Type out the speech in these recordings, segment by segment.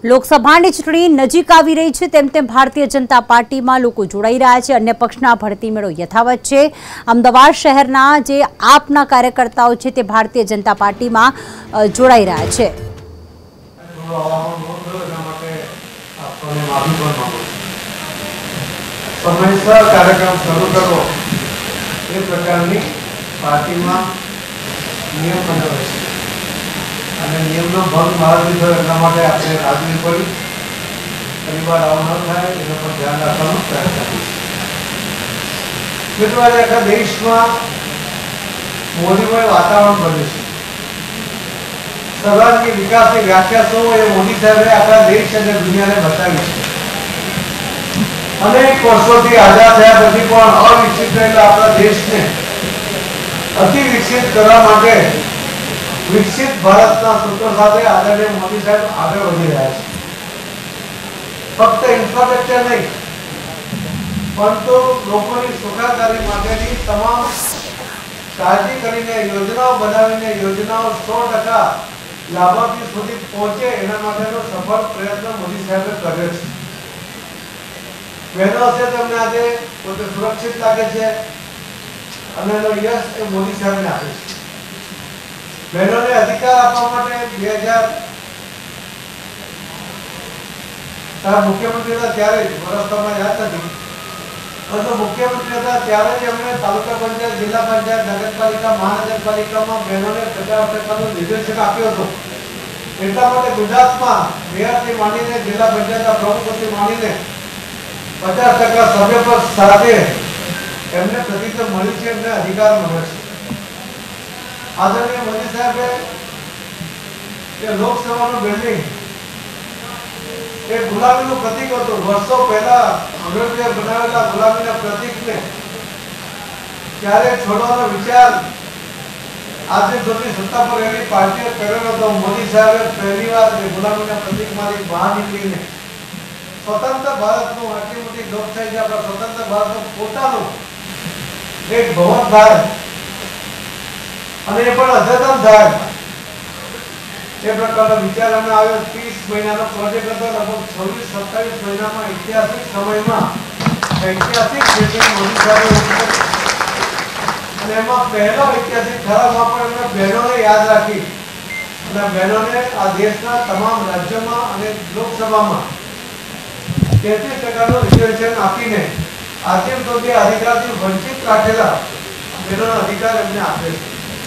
લોકસભાની ચૂંટણી નજીક આવી રહી છે તેમ તેમ ભારતીય જનતા પાર્ટીમાં લોકો જોડાઈ રહ્યા છે। અન્ય પક્ષના ભરતી મેળો યથાવત છે। અમદાવાદ શહેરના જે આપના કાર્યકર્તાઓ છે તે ભારતીય જનતા પાર્ટીમાં જોડાઈ રહ્યા છે। સમયસર કાર્યક્રમ શરૂ કરવો એ પ્રકારની પાર્ટીમાં નિયમ બનાવે છે અને નિયમનો ભંગ મારા લીધો એટલા માટે આપણે રાજવી પડી પરિવાર આવું ન થાય એના પર ધ્યાન રાખવાનો પ્રયત્ન કરીશું। મિત્રો આજે આખા દેશમાં મોદીમય વાતાવરણ બન્યું છે। સર્વાંગી વિકાસની વ્યાખ્યા શું એ મોદી સાહેબે આખા દેશ અને દુનિયાને બતાવી છે। अनेक वर्षों થી આઝાદ થયા પછી પણ અવિકસિત રહેલા આપણા દેશને અતિ વિકસિત કરવા માટે વિકસિત ભારતના સૂત્ર સાથે આદરણીય મોદી સાહેબ આગળ વધી રહ્યા છે। ફક્ત ઇન્ફ્રાસ્ટ્રક્ચર નહીં પરંતુ લોકોની સુખાકારી માટેની તમામ કાળજી કરીને યોજનાઓ બનાવીને યોજનાઓ 100% લાભાર્થી સુધી પહોંચે એના માટેનો સફળ પ્રયત્ન મોદી સાહેબે કર્યો છે। बहनों से तमने आज पोते सुरक्षित लागे छे अने नो यश ए मोदी साहब ने आपे छे। बहनों ने अधिकार आपवा माटे 2000 मुख्यमंत्री था त्यारे वरसों याद थी तो मुख्यमंत्री था त्यारे ज हमने तालुका पंचायत जिला पंचायत नगरपालिका महानगरपालिका में बहनों ने 50% निर्देशक आप्यो हतो। એટલા માટે ગુજરાતમાં મેયરથી માંડીને જિલ્લા પંચાયતના પ્રમુખથી માંડીને 50% સભ્યપદ સાથે એમને પ્રતિષ્ઠા મળી છે, એમને અધિકાર મળ્યો છે। આદરણીય મોદી સાહેબે કે લોકસભાનું બિલ્ડિંગ એ ગુલામીનું પ્રતીક હતું। વર્ષો પહેલા અંગ્રેજોએ બનાવેલા ગુલામીના પ્રતીકને ત્યારે છોડવાનો વિચાર આજે સુધી સત્તા પર રહેલી પાર્ટીએ કર્યો હતો। મોદી સાહેબે પહેલીવાર ગુલામીના પ્રતીકમાંથી બહાર નીકળીને स्वतंत्र भारत नो आटली मोटी लोकशाही जे आपणा स्वतंत्र भारत नो पोतानो एक भवन थाय अने ए पण अद्यतन थाय ए प्रकारनो विचार अमे आव्यो। 30 महीनानो प्रोजेक्ट हतो, लगभग 26-27 महीनामां ऐतिहासिक समयमां ऐतिहासिक मीटिंग मोदी साहेबे अने एमां पहेलो ऐतिहासिक ठरावमां पण एमणे बहनोने याद राखी अने बहनोने आ देशना तमाम राज्योमां अने लोकसभामां 33% रिजर्वेशन आपीने आदिम तौर अधिकारથી વંચિત રાખેલા બહેનોનો અધિકાર એમને આપે છે।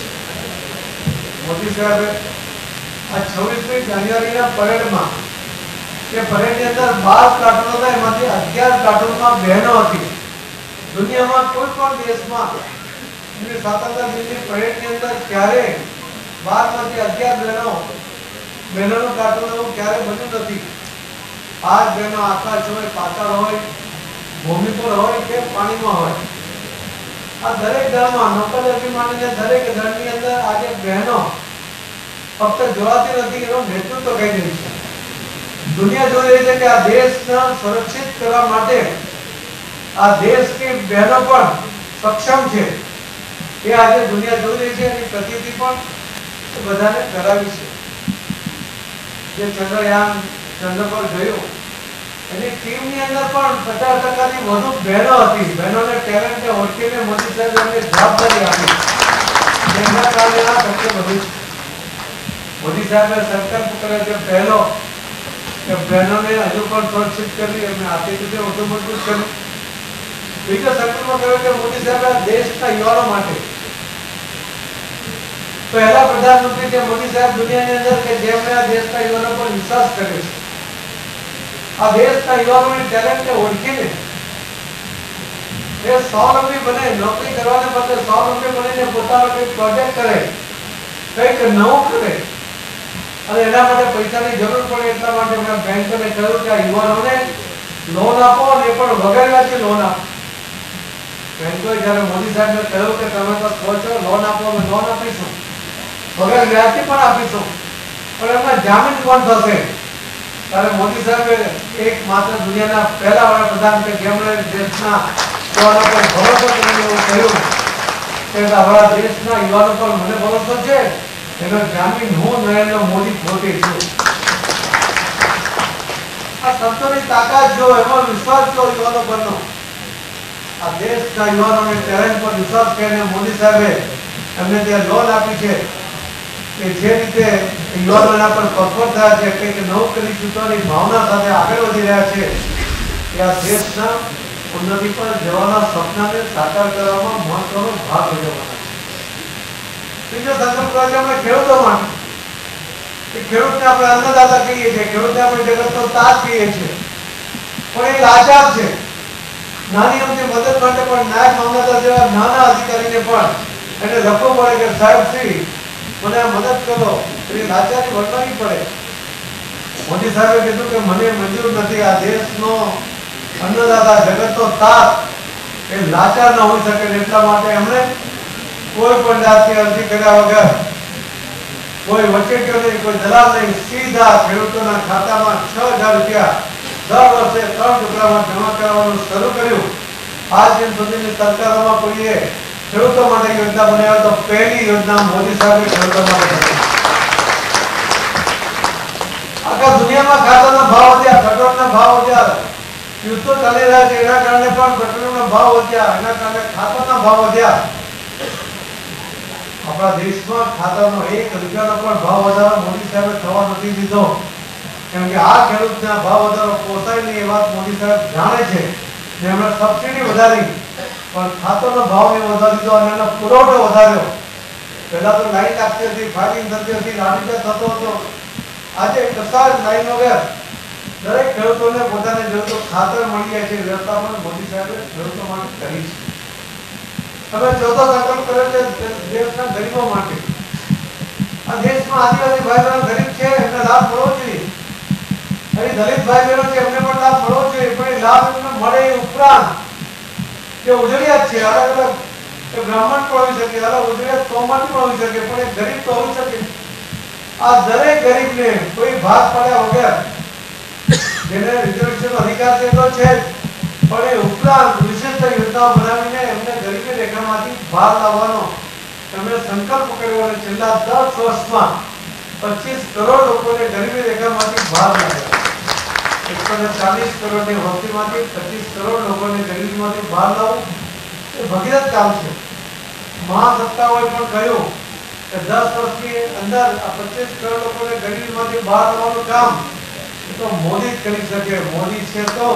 મોદી સાહેબે આ 26મી જાન્યુઆરીના પરેડમાં કે પરેડની અંદર 12 કાર્ટૂન હતા, એમાંથી 11 કાર્ટૂનમાં બહેનો હતી। દુનિયામાં કોઈ પણ દેશમાં એની સ્વાતંત્ર્ય દિનની પરેડની અંદર ક્યારે 12માંથી 11 બહેનોનું કાર્ટૂન એવું ક્યારે બન્યું નથી। आज बहनों आकाश हो पाताल हो भूमि पर हो के पानी में हो आ दरेक घर में नौकरी मानी दरेक घर ની અંદર આજે બહેનો ફક્ત જોડાતી નથી, એનો નેતૃત્વ કરી રહી છે। દુનિયા જોઈ રહી છે કે આ દેશને સુરક્ષિત કરવા માટે આ દેશની બહેનો પણ સક્ષમ છે। એ આજે દુનિયા જોઈ રહી છે, એની પ્રતીતિ પણ બધાને કરાવી છે। જે ચંદ્રયાન चंद्र पर गयो एनी टीम ની અંદર પણ 50% ની વધુ બહેનો હતી। બહેનોને ટેલેન્ટને ઓળખીને મોદી સાહેબે એમને જવાબદારી આપી, જેના કારણે આ શક્ય બન્યું છે। મોદી સાહેબે સંકલ્પ કર્યો કે પહેલો કે બહેનોને હજુ પણ સુરક્ષિત કરવી, એમને આર્થિક રીતે વધુ મજબૂત કરવી। બીજો સંકલ્પ કર્યો કે મોદી સાહેબે દેશના યુવાનો માટે पहला प्रधानमंत्री थे मोदी साहब दुनिया ने अंदर के जेमने आ देशना युवाओं पर विश्वास करे छे। आ देशना युवाओं ने टैलेंट ने ओळखीने ए स्वावलंबी बने, नौकरी करवाने बदले स्वावलंबी बने पोतानो कोई प्रोजेक्ट करे, કંઈક નવું કરે અને એના માટે પૈસાની જરૂર પડે એટલા માટે મેં બેંકોને કહ્યું કે આ યુવાનોને લોન આપો અને પણ વગર વ્યાજે લોન આપો। બેંકોએ જ્યારે મોદી સાહેબને કહ્યું કે તમે તો કહો છો લોન આપો, અમે લોન આપીશું, वगैरह व्याजથી પણ આપીશું, પણ એમાં જામીન કોણ થશે? ત્યારે મોદી સાહેબે એકમાત્ર દુનિયાના પહેલા વડાપ્રધાન કે જેમણે દેશના યુવાનો પર ભરોસો કરીને એવું કહ્યું કે આપણા દેશના યુવાનો પર મને ભરોસો છે, એનો જામીન હું નરેન્દ્ર મોદી પોતે છું। શબ્દોની તાકાત જો, એમાં વિશ્વાસ જો યુવાનો પરનો, આ દેશના યુવાનોને ટેલેન્ટ પર વિશ્વાસ કરીને મોદી સાહેબે એમને જે લોન આપી છે કે જે રીતે યુવાનોના પર પગભર થયા છે, કંઈક નવું કરી ચૂકવાની ભાવના સાથે આગળ વધી રહ્યા છે, એ આ દેશના ઉન્નતિ પર જવાના સપનાને સાકાર કરવામાં મહત્વનો ભાગ ભજવવાના છે. બીજો સંકલ્પ છે આપણે ખેડૂતો માટે, કે ખેડૂતને આપણે અન્નદાતા કહીએ છીએ, ખેડૂતને આપણે જગતનો તાજ કહીએ છીએ, પણ એ લાચાર છે. નાની અમથી મદદ માટે પણ નાયબ મામલતદાર જેવા નાના અધિકારીને પણ એને લખવું પડે કે સાહેબ શ્રી મને આ મદદ કરો, એ લાચારી વર્તવી પડે. મોદી સાહેબે કીધું કે મને મંજૂર નથી, આ દેશનો અન્નદાતા જગતનો તાત એ લાચાર ન હોઈ શકે, એટલા માટે એમણે કોઈ પણ જાતની અરજી કર્યા વગર, કોઈ વચેટિયો નહીં, કોઈ દલાલ નહીં, સીધા ખેડૂતોના ખાતામાં 6000 રૂપિયા દર વર્ષે 3 ટુકડામાં જમા કરવાનું શરૂ કર્યું. આજ દિન સુધીની સરકારોમાં કોઈએ ખેડૂતો માટે યોજના બનાવી તો પહેલી યોજના મોદી સાહેબે ખેડૂતો માટે બનાવી. આખા દુનિયામાં ખાતરના ભાવ વધ્યા, પેટ્રોલના ભાવ વધ્યા, યુદ્ધો ચાલી રહ્યા છે એના કારણે પણ પેટ્રોલના ભાવ વધ્યા, એના કારણે ખાતરના ભાવ વધ્યા. આપણા દેશમાં ખાતરનો 1 રૂપિયાનો પણ ભાવ વધારો મોદી સાહેબે થવા નથી દીધો, કેમ કે આ ખેડૂતના ભાવ વધારો પોસાય નહીં એ વાત મોદી સાહેબ જાણે છે. એમણે સબસિડી વધારી પણ ખાતરનો ભાવ એ વધારી દીધો અને એનો પુરવઠો વધાર્યો. પહેલા તો લાઈન લાગતી હતી, ફાઇટિંગ થતી હતી, લાઠીચાર્જ થતો હતો. આજે કશા જ લાઈન વગર દરેક ખેડૂતોને પોતાને જરૂર ખાતર મળી જાય છે. વ્યવસ્થા પણ મોદી સાહેબે ખેડૂતો માટે કરી છે. હવે ચોથો સંકલ્પ કર્યો છે દેશના ગરીબો માટે. આ દેશમાં આદિવાસી ભાઈ બહેનો ગરીબ છે, એમને લાભ મળવો જોઈએ. અહીં દલિત ભાઈ બહેનો છે, એમને પણ લાભ મળવો જોઈએ, પણ એ લાભ એમને મળે એ ઉપરાંત જે ઉજળિયાત છે, અલગ અલગ બ્રાહ્મણ પણ હોઈ શકે, અલગ ઉજળિયાત કોમમાંથી પણ હોઈ શકે, પણ એ ગરીબ તો હોઈ શકે. આ દરેક ગરીબને કોઈ ભાગ પાડ્યા વગર, જેને રિઝર્વેશનનો અધિકાર છે તો છે જ, પણ એ ઉપરાંત વિશેષ યોજનાઓ બનાવીને એમને ગરીબી રેખામાંથી બહાર લાવવાનો એમણે સંકલ્પ કર્યો અને છેલ્લા 10 વર્ષમાં 25 કરોડ લોકોને ગરીબી રેખામાંથી બહાર લાવ્યા. 140 કરોડની વસ્તીમાંથી 25 કરોડ લોકોને ગરીબીમાંથી બહાર લાવવું એ ભગીરથ કામ છે. મહાસત્તાઓએ પણ કહ્યું કે 10 વર્ષની અંદર આ 25 કરોડ લોકોને ગરીબીમાંથી બહાર લાવવાનું કામ તો મોદી જ કરી શકે. મોદી છે તો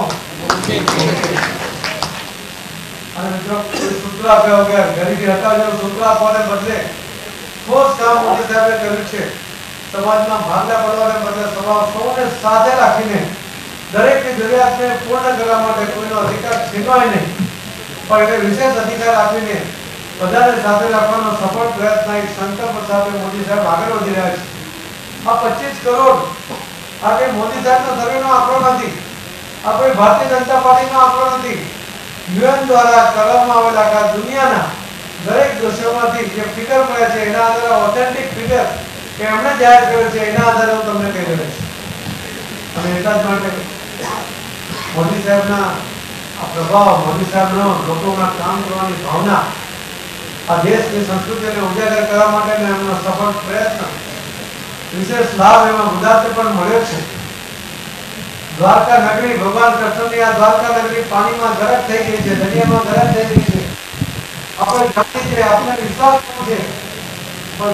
અને મિત્રો સૂત્ર આપ્યા વગર ગરીબી હટાવવાનું સૂત્ર આપવાને બદલે ઠોસ કામ મોદી સાહેબે કર્યું છે. સમાજમાં ભાગલા પડવાને બદલે સૌને સાથે રાખીને દરેકની જરૂરિયાતને પૂર્ણ કરવા માટે કોઈનો અધિકાર છીનવાય નહીં, પણ એને વિશેષ અધિકાર આપીને બધાને સાથે રાખવાનો સફળ પ્રયત્ન એક સંકલ્પ સાથે મોદી સાહેબ આગળ વધી રહ્યા છે. આ 25 કરોડ આ કે મોદી સાહેબનો સર્વેનો આંકડો નથી, આ કોઈ ભારતીય જનતા પાર્ટીનો આંકડો નથી. યુએન દ્વારા કરવામાં આવેલા આખા દુનિયાના દરેક દેશોમાંથી જે ફિગર મળે છે એના આધારે ઓથેન્ટિક ફિગર કે એમણે જાહેર કર્યો છે એના આધારે હું તમને કહી રહ્યો છું. અને એટલા જ માટે મોદી સાહેબના આ પ્રભાવ, મોદી સાહેબનો લોકોમાં કામ કરવાની ભાવના, આ દેશની સંસ્કૃતિને ઉજાગર કરવા માટેનો એમનો સફળ પ્રયત્ન, વિશેષ લાભ એમાં ગુજરાતે પણ મળ્યો છે. દ્વારકા નગરી, ભગવાન કૃષ્ણની આ દ્વારકા નગરી પાણીમાં ગરક થઈ ગઈ છે, દરિયામાં ગરક થઈ ગઈ છે. આપણે જાણીએ છીએ, આપણે વિશ્વાસ છે, પણ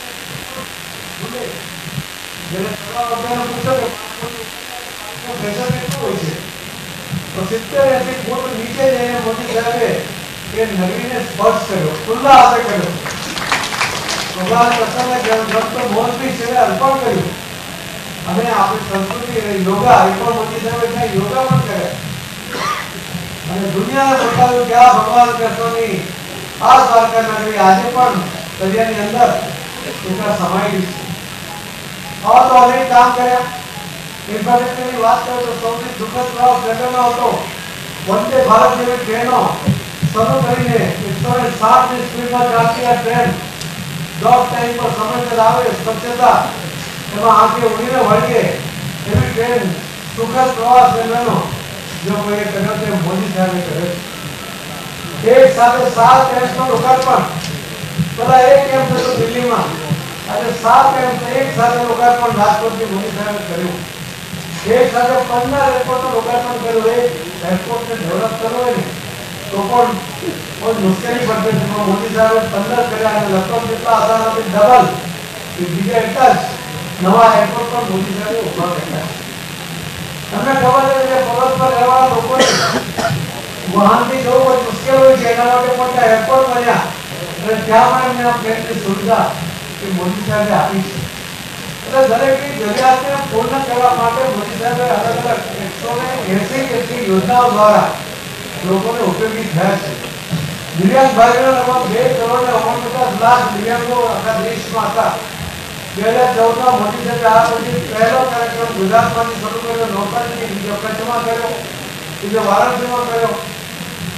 જેને કરવા વગરનો પૂછો કે પ્રેશર કેટલું હોય છે, તો 70-80 ફૂટ નીચે જઈને મોદી સાહેબે એ નગરીને સ્પર્શ કર્યો, ખુલ્લા હાથે કર્યો. ભગવાન કૃષ્ણને ગમતો મોરબી છે અર્પણ કર્યું. અને આપણી સંસ્કૃતિ યોગા એ પણ મોદી સાહેબે યોગા પણ કર્યા અને દુનિયાને બતાવ્યું કે આ ભગવાન કૃષ્ણની આ દ્વારકા નગરી આજે પણ દરિયાની અંદર એટલા સમાયેલી છે. આવા તો અનેક કામ કર્યા. ઇન્ફ્રાસ્ટ્રક્ચરની વાત કરું તો સૌથી દુઃખદ પ્રવાહ ટ્રેનનો હતો. વંદે ભારત જેવી ટ્રેનો શરૂ કરીને 160ની સ્પીડમાં ચાલતી આ ટ્રેન ડોગ ટાઈમ પર સમયસર આવે, સ્વચ્છતા એમાં આંખે ઉડીને વળગે એવી ટ્રેન સુખદ પ્રવાસ ટ્રેનનો જો કોઈએ કર્યો તે મોદી સાહેબે કર્યો છે. એક સાથે 7 ટ્રેનનું લોકાર્પણ, પેલા એક કેમ્પ હતો દિલ્હીમાં, આજે 7 કેમ્પ એક સાથે લોકાર્પણ રાજકોટથી મોદી સાહેબે કર્યું. एक साथ 15 एयरपोर्टનું લોકાર્પણ કર્યું. એરપોર્ટને ડેવલપ કરવું હોય ને તો પણ બહુ મુશ્કેલી પડતી હતી. મોદી સાહેબે 15 કર્યા અને લગભગ જેટલા આસાનાથી ડબલ કે બીજા એટલા જ નવા એરપોર્ટ પર મોદી સાહેબે ઉભા કર્યા. તમને ખબર છે કે પર્વત પર રહેવાના લોકોને વાહનથી જવું બહુ મુશ્કેલ હોય છે. એના માટે મોટા એરપોર્ટ બન્યા અને ત્યાં પણ એમને આ પ્લેનની સુવિધા કે મોદી સાહેબે આપી છે. એટલે દરેકની જરૂરિયાતને પૂર્ણ કરવા માટે મોદી સાહેબે અલગ અલગ 180 જેટલી યોજનાઓ દ્વારા લોકોને ઉપયોગી થયા છે. દિવ્યાંગ ભાઈઓને લગભગ 2,49,00,000 દિવ્યાંગો આખા દેશમાં હતા. 2014માં મોદી સાહેબે આ પછી પહેલો કાર્યક્રમ ગુજરાતમાંથી શરૂ કર્યો, નોકરીથી બીજો કચ્છમાં કર્યો, બીજો વારાણસીમાં કર્યો.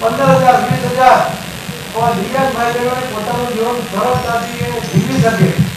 15,000 20,000 દિવ્યાંગ ભાઈ બહેનોને પોતાનું જીવન સરળતાથી જીવી શકે